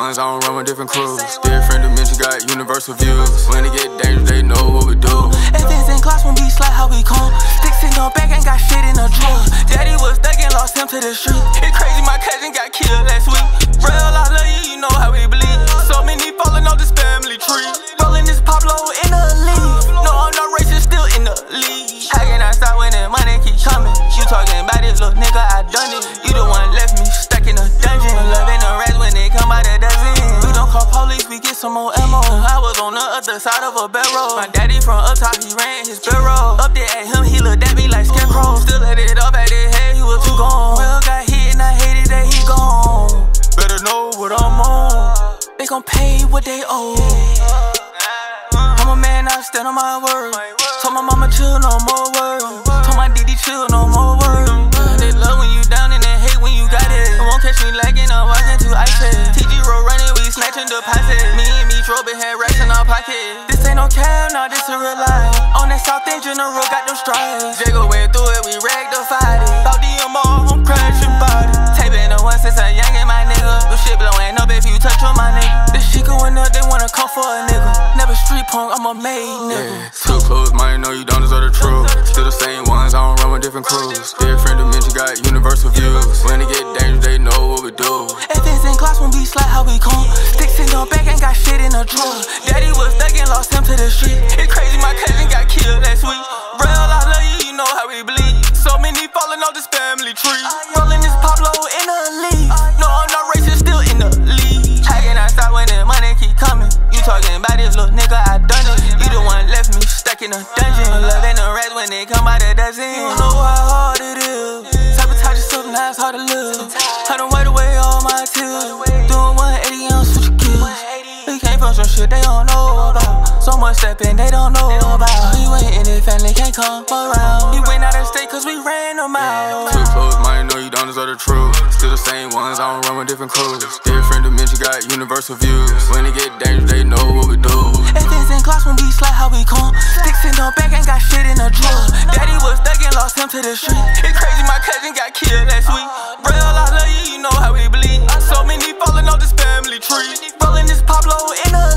ones, I don't run with different crews. Different dimensions, got universal views. When it get dangerous, they know what we do. Advance in class when we slide how we come. Sticks in the back, ain't got shit in the trunk. Daddy was stuck and lost him to the street. It's crazy, my cousin got killed last week. Real, I love you, you know how we bleed. So many falling off this family tree. Rolling this Pablo in the league. No, I'm not racist, still in the league. How can I stop when that money keep coming? You talking about it, little nigga, I done it. You the one left me stuck in a dungeon. Loving the rats when they come out a dozen. We don't call police, we get some more ammo. I was on the other side of a barrel. My daddy from up top, he ran his barrel. Up there at him, he looked at me like Scarecrow. Still had it up at his head, he was too gone. Real got hit and I hated that he gone. Better know what I'm on. They gon' pay what they owe. I'm a man, I stand on my word. Told my mama chill, no more word. Told my DD chill, no more word. They love when you down and they hate when you got it. Won't catch me lagging, I'm walking to iPad. TG roll running, we snatching deposit. Me and me Robin had racks in our pocket. This ain't no cab, nah, this a real life. On that South End General, got them stripes. Jago went through it, we rectified it. Thought DMR, I'm crashing body. Taping the one since I'm young and my nigga. This shit blowing up if you touch on my nigga. This shit going up, they wanna come for a nigga. Never street punk, I'm a made nigga. Yeah, too close, might know you don't deserve the truth. Still the same ones, I don't run with different crews. Different dimensions, got universal views. When it get dangerous, they know what we do. Advance in class when we slide how we come. Sticks in the back, ain't got shit in the trunk. Daddy was stuck and lost him to the street. It's crazy, my cousin got killed last week. Real, I love you, you know how we bleed. So many falling off this family tree. Rolling this Pablo in the league. No, I'm not racist, still in the league. How can I stop when the money keep coming? You talking about it, little nigga, I done it. You the one left me stuck in a dungeon. Loving the rats when they come out a dozen. You don't know how hard it is. Sabotage yourself, now it's hard to live. I done wipe away all my tears. Doing 180 on switch kills. We came from some shit they don't know about. So much stepping they don't know about. He went in his family, can't come around. He went out of state cause we ran him out. Too close, might know you don't deserve the truth. Still the same ones, I don't run with different crews. Different dimensions, got universal views. When it get dangerous, they know what we do. Advance in class when we slide how we come. Sticks in the back, ain't got shit in the trunk. Daddy was stuck and lost him to the street. It's crazy, my cousin got killed last week. Real, I love you, you know how we bleed. So many falling off this family tree. Rolling this Pablo in the